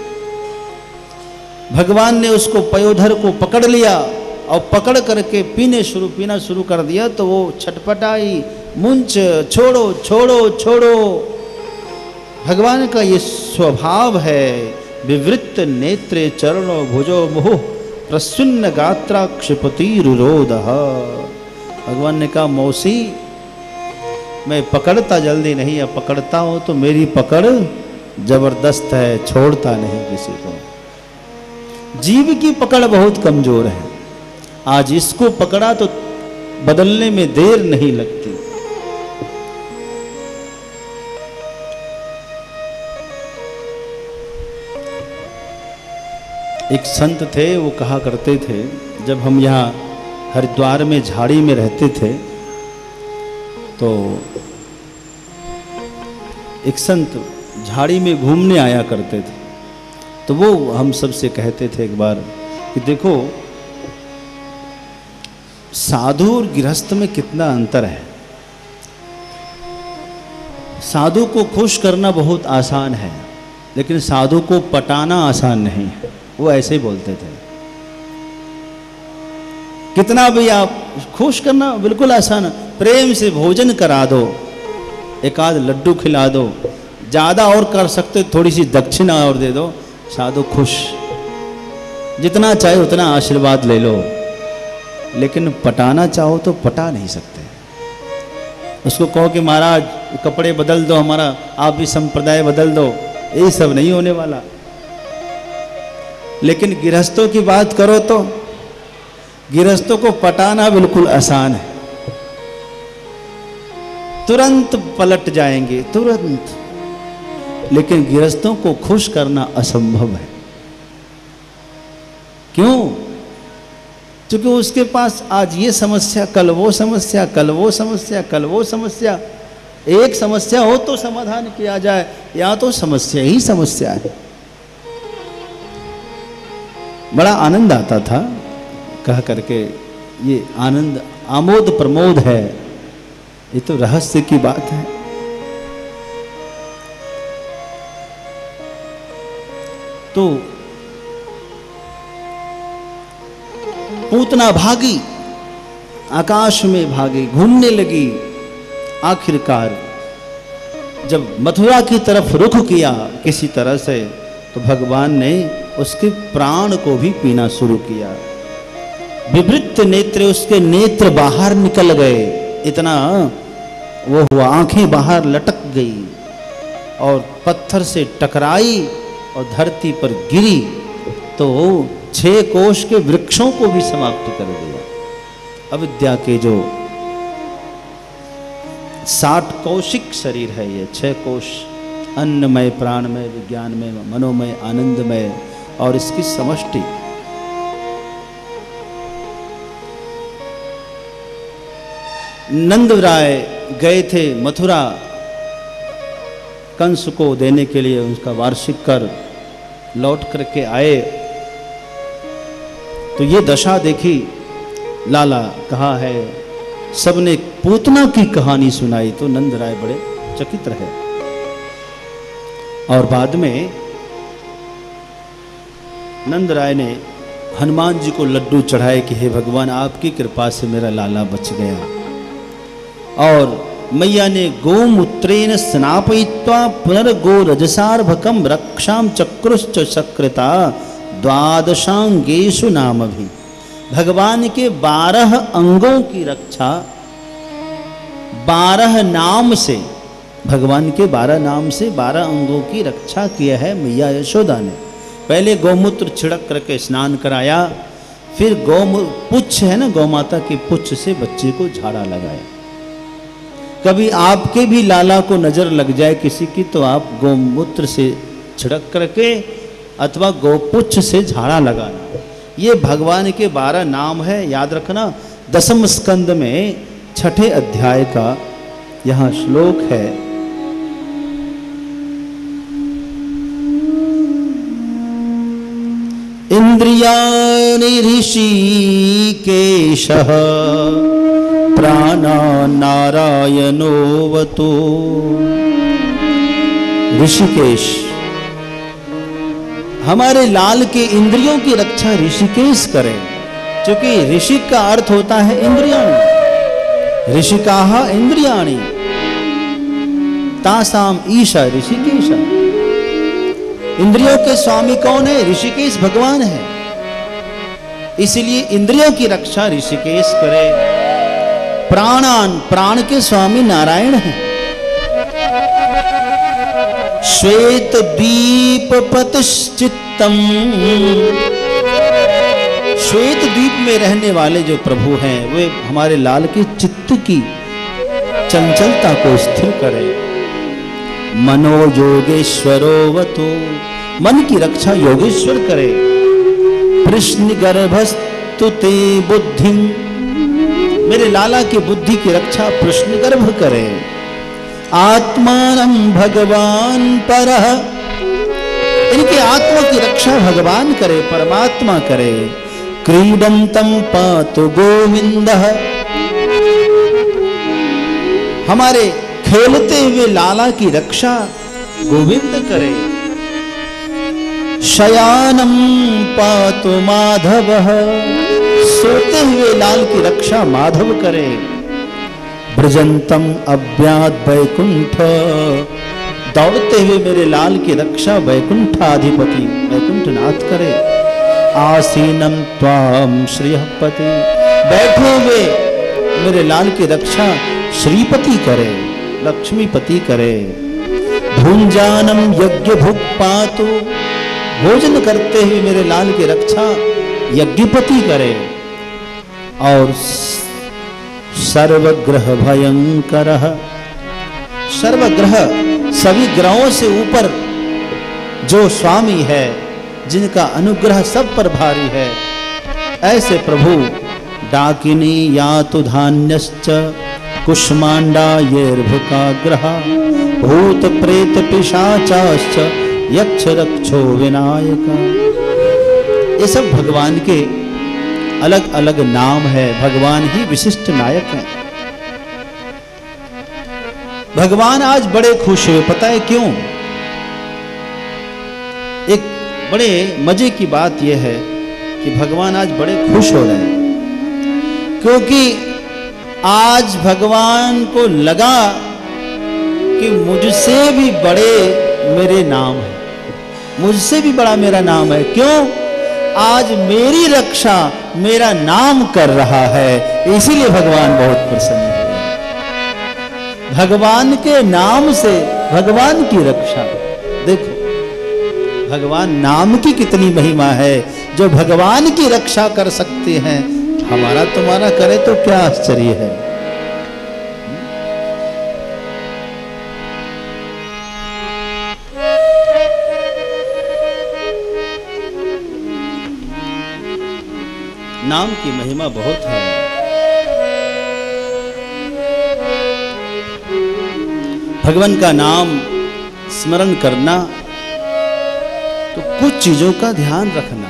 भगवान ने उसको पयोधर को पकड़ लिया और पकड़ करके पीना शुरू कर दिया। तो वो छटपटाई, मुंच, छोड़ो छोड़ो छोड़ो। भगवान का ये स्वभाव है। विवृत्त नेत्रे चरणों भुजो मुहुः प्रसन्न गात्रा क्षिपतिरुरोधः। भगवान ने कहा, मौसी मैं पकड़ता जल्दी नहीं, अब पकड़ता हूं तो मेरी पकड़ जबरदस्त है, छोड़ता नहीं किसी को। जीव की पकड़ बहुत कमजोर है। आज इसको पकड़ा तो बदलने में देर नहीं लगती। एक संत थे, वो कहा करते थे, जब हम यहाँ हरिद्वार में झाड़ी में रहते थे तो एक संत झाड़ी में घूमने आया करते थे। तो वो हम सबसे कहते थे एक बार कि देखो साधु और गृहस्थ में कितना अंतर है। साधु को खुश करना बहुत आसान है, लेकिन साधु को पटाना आसान नहीं है। वो ऐसे ही बोलते थे, कितना भी आप खुश करना बिल्कुल आसान है। प्रेम से भोजन करा दो, एक आध लड्डू खिला दो, ज्यादा और कर सकते, थोड़ी सी दक्षिणा और दे दो, साधु खुश। जितना चाहे उतना आशीर्वाद ले लो, लेकिन पटाना चाहो तो पटा नहीं सकते। उसको कहो कि महाराज कपड़े बदल दो, हमारा आप भी संप्रदाय बदल दो, ये सब नहीं होने वाला। लेकिन गृहस्थों की बात करो तो गृहस्थों को पटाना बिल्कुल आसान है, तुरंत पलट जाएंगे, तुरंत। लेकिन गृहस्थों को खुश करना असंभव है। क्यों? क्योंकि उसके पास आज ये समस्या, कल वो समस्या, कल वो समस्या, कल वो समस्या। एक समस्या हो तो समाधान किया जाए, या तो समस्या ही समस्या है। बड़ा आनंद आता था कह करके, ये आनंद आमोद प्रमोद है, ये तो रहस्य की बात है। तो पूतना भागी, आकाश में भागी, घूमने लगी। आखिरकार जब मथुरा की तरफ रुख किया किसी तरह से, तो भगवान ने उसके प्राण को भी पीना शुरू किया। विवृत नेत्र, उसके नेत्र बाहर निकल गए, इतना वो हुआ, आंखें बाहर लटक गई और पत्थर से टकराई और धरती पर गिरी तो 6 कोश के वृक्षों को भी समाप्त कर दिया। अविद्या के जो 60 कौशिक शरीर है, ये 6 कोश, अन्नमय, प्राणमय, विज्ञानमय, मनोमय, आनंदमय और इसकी समष्टि। नंद राय गए थे मथुरा कंस को देने के लिए, उसका वार्षिक कर लौट करके आए तो ये दशा देखी। लाला कहा है, सबने पूतना की कहानी सुनाई तो नंद राय बड़े चकित रहे। और बाद में नंद राय ने हनुमान जी को लड्डू चढ़ाए कि हे भगवान, आपकी कृपा से मेरा लाला बच गया। और मैया ने गोमूत्रेण स्नापयित्वा पुनर्गो रजसार्भकम रक्षाम चक्रुश्च सकृता द्वादशांगेषु नाम भी। भगवान के 12 अंगों की रक्षा 12 नाम से, भगवान के 12 नाम से 12 अंगों की रक्षा किया है मैया यशोदा ने। पहले गौमूत्र छिड़क करके स्नान कराया, फिर पुच्छ है ना, गौमाता के पुच्छ से बच्चे को झाड़ा लगाया। कभी आपके भी लाला को नजर लग जाए किसी की, तो आप गौमूत्र से छिड़क करके अथवा गोपुच्छ से झाड़ा लगाना। ये भगवान के 12 नाम है, याद रखना। 10वें स्कंद में 6ठे अध्याय का यहां श्लोक है। इंद्रियाणि ऋषिकेशः प्राणा नारायणोऽवतु। ऋषिकेश, हमारे लाल के इंद्रियों की रक्षा ऋषिकेश करें, क्योंकि ऋषि का अर्थ होता है इंद्रियाणि। ऋषिकाः इंद्रियाणि तासाम ईशा ऋषिकेश। इंद्रियों के स्वामी कौन है? ऋषिकेश भगवान है। इसलिए इंद्रियों की रक्षा ऋषिकेश करे। प्राणान, प्राण के स्वामी नारायण हैं। श्वेत द्वीप पतश्चित्तम, श्वेत द्वीप में रहने वाले जो प्रभु हैं वे हमारे लाल के चित्त की चंचलता को स्थिर करे। मनो योगेश्वरोवतु, मन की रक्षा योगेश्वर करे। कृष्ण गर्भस्तु ते बुद्धि, मेरे लाला की बुद्धि की रक्षा कृष्ण गर्भ करे। आत्मानं भगवान परः, इनके आत्मा की रक्षा भगवान करे, परमात्मा करे। क्रीडंतं पातु गोविंदः, हमारे खेलते हुए लाला की रक्षा गोविंद करे। शयानं पातु माधवः, सोते हुए लाल की रक्षा माधव करे। ब्रजंतम अव्याद वैकुंठ, दौड़ते हुए मेरे लाल की रक्षा वैकुंठाधिपति वैकुंठनाथ करे। आसीनम त्वाम श्रीहपति, बैठे हुए मेरे लाल की रक्षा श्रीपति करे, लक्ष्मीपति करे। भुंजानम यज्ञ भुक् पातु, भोजन करते हुए मेरे लाल की रक्षा यज्ञपति करे। और सर्वग्रह भयंकरः, सर्वग्रह सभी ग्रहों से ऊपर जो स्वामी है, जिनका अनुग्रह सब पर भारी है, ऐसे प्रभु डाकिनी यातु धान्यश्च कुष्मांडा येर्भुकाग्रह भूत प्रेत पिशाचाश्च यक्ष रक्षो विनायक। ये सब भगवान के अलग अलग नाम है, भगवान ही विशिष्ट नायक हैं। भगवान आज बड़े खुश हुए, पता है क्यों? एक बड़े मजे की बात यह है कि भगवान आज बड़े खुश हो रहे हैं, क्योंकि आज भगवान को लगा कि मुझसे भी बड़े मेरे नाम है, मुझसे भी बड़ा मेरा नाम है। क्यों? आज मेरी रक्षा मेरा नाम कर रहा है, इसीलिए भगवान बहुत प्रसन्न हुए। भगवान के नाम से भगवान की रक्षा, देखो भगवान नाम की कितनी महिमा है। जो भगवान की रक्षा कर सकते हैं, हमारा तुम्हारा करे तो क्या आश्चर्य है। नाम की महिमा बहुत है। भगवान का नाम स्मरण करना तो कुछ चीजों का ध्यान रखना।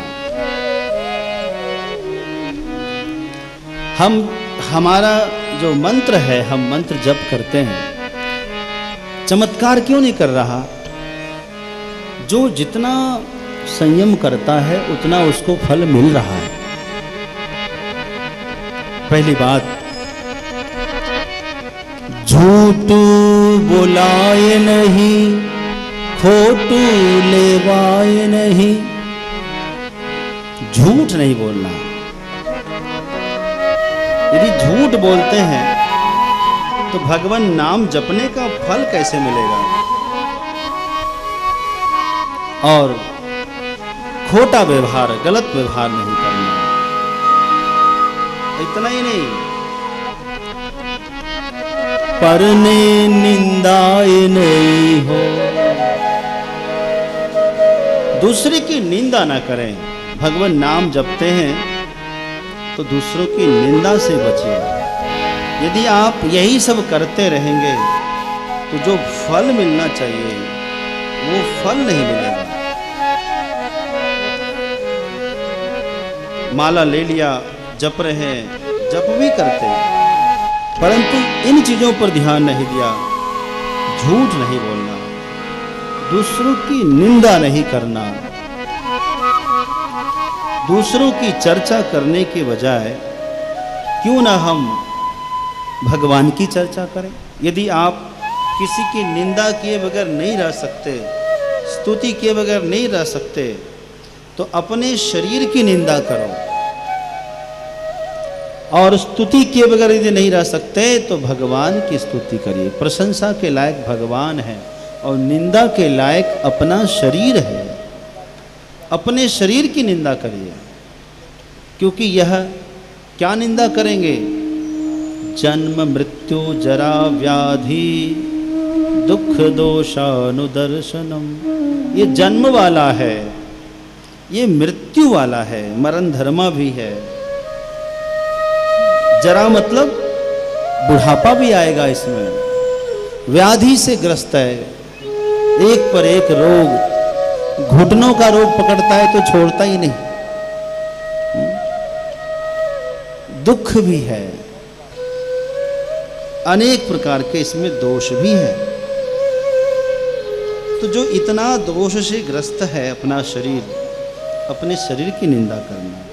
हमारा जो मंत्र है, हम मंत्र जप करते हैं, चमत्कार क्यों नहीं कर रहा? जो जितना संयम करता है उतना उसको फल मिल रहा है। पहली बात, झूठ बोलाए नहीं, खोटू लेवाए नहीं। झूठ नहीं बोलना। यदि झूठ बोलते हैं तो भगवान नाम जपने का फल कैसे मिलेगा? और खोटा व्यवहार, गलत व्यवहार नहीं करना। इतना ही नहीं, परने निंदाए नहीं हो, दूसरे की निंदा ना करें। भगवान नाम जपते हैं तो दूसरों की निंदा से बचिए। यदि आप यही सब करते रहेंगे तो जो फल मिलना चाहिए वो फल नहीं मिलेगा। माला ले लिया, जप रहे हैं, जप भी करते हैं, परंतु इन चीजों पर ध्यान नहीं दिया। झूठ नहीं बोलना, दूसरों की निंदा नहीं करना, दूसरों की चर्चा करने के बजाय क्यों ना हम भगवान की चर्चा करें। यदि आप किसी की निंदा किए बगैर नहीं रह सकते, स्तुति किए बगैर नहीं रह सकते, तो अपने शरीर की निंदा करो। और स्तुति किए बगैर यदि नहीं रह सकते तो भगवान की स्तुति करिए। प्रशंसा के लायक भगवान है और निंदा के लायक अपना शरीर है। अपने शरीर की निंदा करिए, क्योंकि यह क्या निंदा करेंगे? जन्म मृत्यु जरा व्याधि दुख दोषानुदर्शनम। ये जन्म वाला है, ये मृत्यु वाला है, मरण धर्मा भी है। जरा मतलब बुढ़ापा भी आएगा इसमें। व्याधि से ग्रस्त है, एक पर एक रोग, घुटनों का रोग पकड़ता है तो छोड़ता ही नहीं। दुख भी है, अनेक प्रकार के इसमें दोष भी है। तो जो इतना दोष से ग्रस्त है अपना शरीर, अपने शरीर की निंदा करना।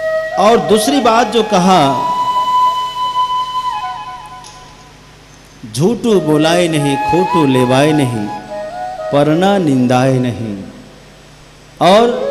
और दूसरी बात जो कहा, झूठू बोलाए नहीं, खोटू लेवाए नहीं, परना निंदाए नहीं। और